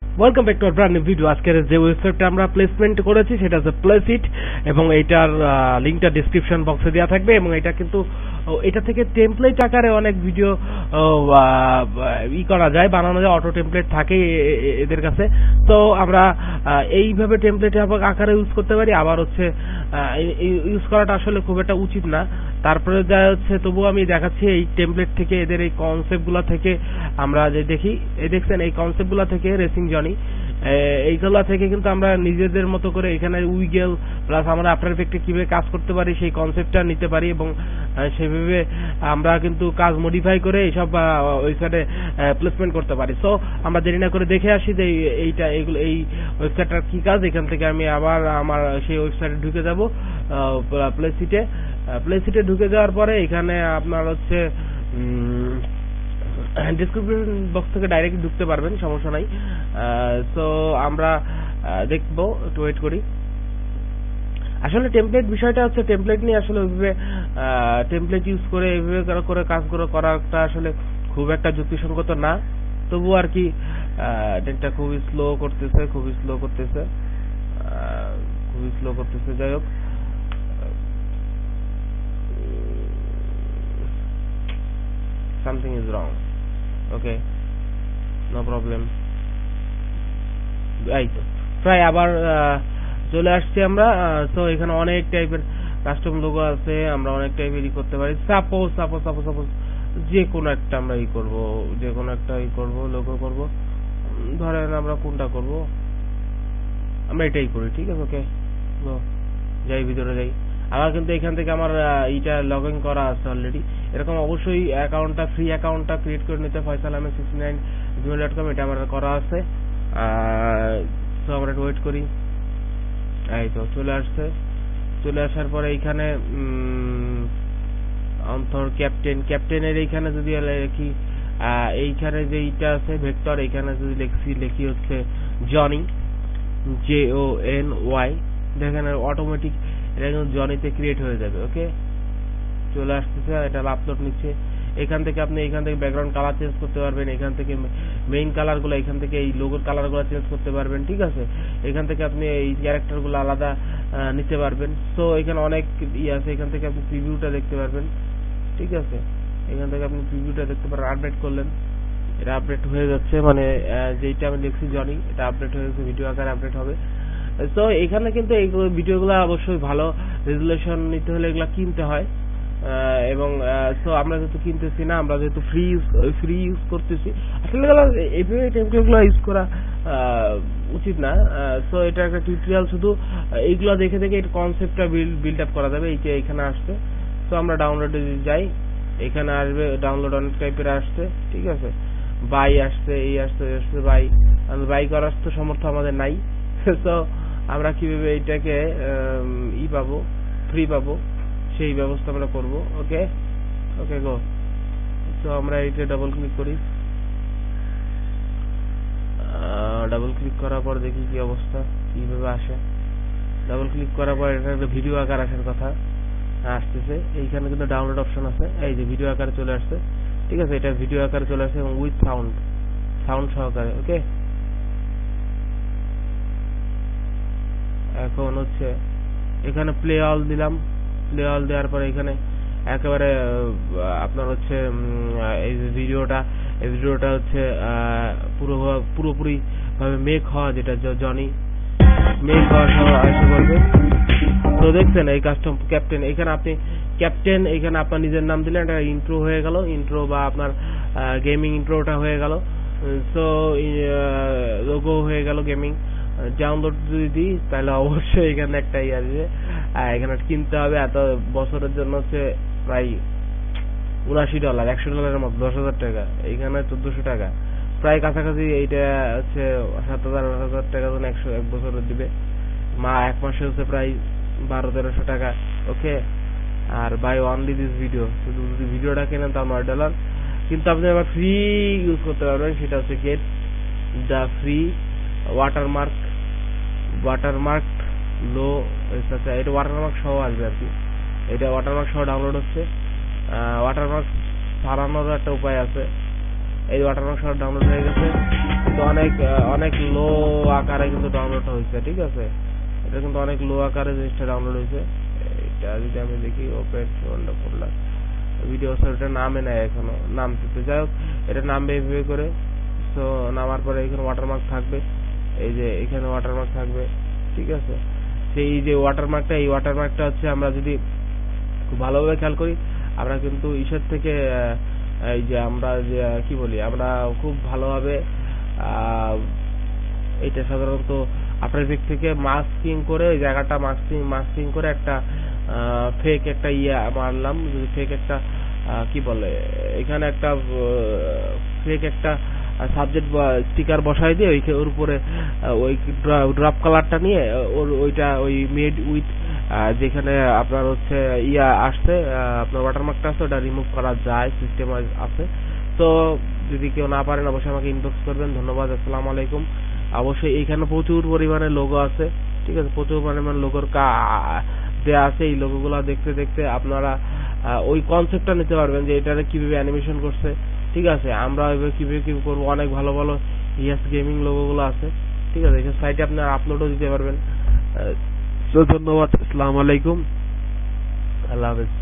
Welcome back to our brand new video. আজকের যে ওয়েবসাইটটা আমরা প্লেসমেন্ট করেছি সেটা হচ্ছে প্লেসিট, এবং এইটার লিংকটা ডেসক্রিপশন বক্সে দেওয়া থাকবে। এবং এটা কিন্তু এটা থেকে টেমপ্লেট আকারে অনেক ভিডিও করা যায়, বানানো যায়, অটো টেমপ্লেট থাকে এদের কাছে। তো আমরা এইভাবে টেমপ্লেট আকারে ইউজ করতে পারি। আবার হচ্ছে ইউজ করাটা আসলে খুব একটা উচিত না। তারপরে যা হচ্ছে তবুও আমি দেখাচ্ছি এই টেমপ্লেট থেকে, এদের এই কনসেপ্টগুলো থেকে আমরা যে দেখি, দেখছেন এই কনসেপ্টগুলো থেকে রেসিং জনি এইগুলা থেকে কিন্তু আমরা নিজেদের মতো করে এখানে উইগেল প্লাস আমরা আফটার এফেক্টে কিভাবে কাজ করতে পারি সেই কনসেপ্টটা নিতে পারি, এবং সেভাবে আমরা কিন্তু কাজ মডিফাই করে এইসব ওয়েবসাইটে প্লেসমেন্ট করতে পারি। সো আমরা দেরি না করে দেখে আসি যে এই ওয়েবসাইটটার কি কাজ। এখান থেকে আমি আবার আমার সেই ওয়েবসাইটে ঢুকে যাব, প্লেসিটে ঢুকে যাওয়ার পরে এখানে আপনার হচ্ছে ডেসক্রিপশন বক্স থেকে ডাইরেক্ট ঢুকতে পারবেন, সমস্যা নাই। সো আমরা দেখবো, একটু ওয়েট করি। আসলে টেমপ্লেট বিষয়টা হচ্ছে, টেমপ্লেট নিয়ে আসলে ওইভাবে টেমপ্লেট ইউজ করে এইভাবে করে কাজগুলো করাটা আসলে খুব একটা যুক্তিসঙ্গত না। তবু আর কি নেটটা খুবই স্লো করতেছে। যাই হোক, something is wrong. Okay, no problem. এই তো প্রায় আবার চলে আসছি আমরা। তো এখানে অনেক টাইপের কাস্টম লোগো আছে, আমরা অনেক টাইপের করতে পারি। সাপোজ যে কোনো একটা আমরা লোগো করব। ধরেন আমরা কোনটা করব, আমরা এটাই করি, ঠিক আছে। ওকে, যাই ভিতরে যাই। আমার কিন্তু এখান থেকে আমার এইটা লগ ইন করা আছে অলরেডি। এরকম অবশ্যই অ্যাকাউন্টটা, ফ্রি অ্যাকাউন্টটা ক্রিয়েট করে নিতে faisalahmed69@gmail.com, এটা আমার করা আছে। তো আমরা ওয়েট করি। এই তো চলে আসার পরে এইখানে অন্তর ক্যাপ্টেনের এইখানে যদি লিখি, এইখানে যে এইটা আছে ভেক্টর, এইখানে যদি লিখি হচ্ছে জনি, JONY, দেখেন অটোমেটিক এটা কিন্তু জনিতে ক্রিয়েট হয়ে যাবে। ওকে, চলে আসতেছে, এটা আপলোড নিচ্ছে। এখান থেকে ব্যাকগ্রাউন্ড কালার চেঞ্জ করতে পারবেন, এখান থেকে মেইন কালারগুলো, এখান থেকে এই লোগোর কালারগুলো চেঞ্জ করতে পারবেন, ঠিক আছে। এখান থেকে আপনি এই ক্যারেক্টারগুলো আলাদা নিতে পারবেন। সো এখানে অনেক আছে, এখান থেকে আপনি প্রিভিউটা দেখতে পারবেন, ঠিক আছে। এখান থেকে আপনি প্রিভিউটা দেখতে পারেন। আপডেট করলেন, এটা আপডেট হয়ে যাচ্ছে, মানে যেটা আমি লিখছি জনি, এটা আপডেট হয়ে গেছে, ভিডিও আকারে আপডেট হবে। তো এখানে কিন্তু এই ভিডিওগুলো অবশ্যই ভালো রেজুলেশন নিতে হলে এগুলা কিনতে হয়, এবং সো আমরা যেহেতু কিনতেছি না, আমরা যেহেতু ফ্রি ইউজ করতেছি, আসলে এইভাবে টেমপ্লেটগুলো ইউজ করা উচিত না। সো এটা একটা টিউটোরিয়াল, শুধু এইগুলো দেখে এর কনসেপ্টটা বিল্ড আপ করা যাবে। এইখানে আসছে, সো আমরা ডাউনলোডে যাই, এখানে আসবে ডাউনলোড অনেক টাইপের আসছে, ঠিক আছে। বাই আসছে, এই আসছে বাই করার তো সামর্থ্য আমাদের নাই। সো আমরা কিভাবে এইটাকে পাবো, ফ্রি পাবো, সেই ব্যবস্থা আমরা করব। ওকে গো। তো আমরা এইটা ডাবল ক্লিক করি, ডাবল ক্লিক করার পর দেখি কি অবস্থা, কিভাবে আসে। ডাবল ক্লিক করার পর এটা একটা ভিডিও আকার আসার কথা, আসতেছে। এইখানে কিন্তু ডাউনলোড অপশন আছে, এই যে ভিডিও আকারে চলে আসছে, ঠিক আছে। এটা ভিডিও আকারে চলে আসছে এবং উইথ সাউন্ড সহকারে। ওকে, এখন হচ্ছে এখানে প্লে অল দিলাম। প্লে অল দেওয়ার পরে এখানে একেবারে আপনার হচ্ছে এই যে ভিডিওটা হচ্ছে পুরোপুরি ভাবে মেক হওয়া, যেটা জনি মেক হওয়া আসা করবে। তো দেখছেন এই কাস্টম ক্যাপ্টেন, এখানে আপনি ক্যাপ্টেন, এখানে আপনার নিজের নাম দিলেন, এটা ইন্ট্রো হয়ে গেল, ইন্ট্রো বা আপনার গেমিং ইন্ট্রোটা হয়ে গেল। সো লোগো হয়ে গেল গেমিং। ডাউনলোড যদি দিই তাহলে অবশ্যই এখানে একটা আসবে, এখানে কিনতে হবে। এত বছরের জন্য হচ্ছে প্রায় $79, $100 মতো, 10,000 টাকা। এইখানে 1400 টাকা, প্রায় কাছাকাছি। এইটা হচ্ছে 7,000-8,000 টাকা জন্য এক বছরের দিবে। এক মাসে হচ্ছে প্রায় 1200-1300 টাকা। ওকে, আর বাই অনলি দিস ভিডিও, শুধু যদি ভিডিওটা কেনেন তার $9। কিন্তু আপনি আবার ফ্রি ইউজ করতে পারবেন, সেটা হচ্ছে গেট দ্য ফ্রি ওয়াটারমার্ক লো। এটা ওয়াটারমার্ক সহ আসবে আর কি, এটা ওয়াটারমার্ক সহ ডাউনলোড হচ্ছে। ওয়াটারমার্ক সারানোর একটা উপায় আছে, এই ওয়াটারমার্ক সহ ডাউনলোড হয়ে গেছে। কিন্তু অনেক লো আকারে কিন্তু ডাউনলোড হয়েছে, ঠিক আছে? এটা কিন্তু অনেক লো আকারে জিনিসটা ডাউনলোড হয়েছে। এটা যদি আমি দেখি ওপেন ফোল্ডার ভিডিও, এটা নামে নেয় এখনো, নামতে। যাই হোক, এটা নামবে এইভাবে করে। তো নামার পরে এখানে ওয়াটারমার্ক থাকবে, এই যে এখানে ওয়াটারমার্ক থাকবে, ঠিক আছে? সেই যে ওয়াটারমার্কটা, এই ওয়াটারমার্কটা হচ্ছে আমরা যদি খুব ভালোভাবে খেয়াল করি, আমরা কিন্তু ঈশ্বর থেকে এই যে আমরা যে কি বলি, আমরা খুব ভালোভাবে এটা সাধারণত আপনার দিক থেকে মাস্কিং করে ওই জায়গাটা মাস্কিং করে একটা ফেক একটা মারলাম, ফেক একটা কি বলে, এখানে একটা ফেক একটা সাবজেক্ট বা স্টিকার বসাই দিয়ে ওর উপরে ওই ড্রপ কালারটা নিয়ে ওইটা ওই মেড উইথ যেখানে আপনার হচ্ছে আসছে, আপনার ওয়াটারমার্কটা আছে, ওটা রিমুভ করা যায়, সিস্টেম আছে। তো যদি কেউ না পারেন অবশ্যই আমাকে ইনবক্স করবেন। ধন্যবাদ, আসসালামু আলাইকুম। অবশ্যই এইখানে প্রচুর পরিমাণে লোগো আছে, ঠিক আছে? প্রচুর পরিমাণে লোগোর দেয়া আছে। এই লোগোগুলো দেখতে দেখতে আপনারা ওই কনসেপ্টটা নিতে পারবেন যে এটারে কিভাবে অ্যানিমেশন করছে, ঠিক আছে? আমরা কিভাবে কি করবো, অনেক ভালো ভালো ইয়াস গেমিং লোগোগুলো আছে, ঠিক আছে? এই সাইটে আপনারা আপলোডও দিতে পারবেন। ধন্যবাদ, আসসালামু আলাইকুম, আল্লাহ হাফেজ।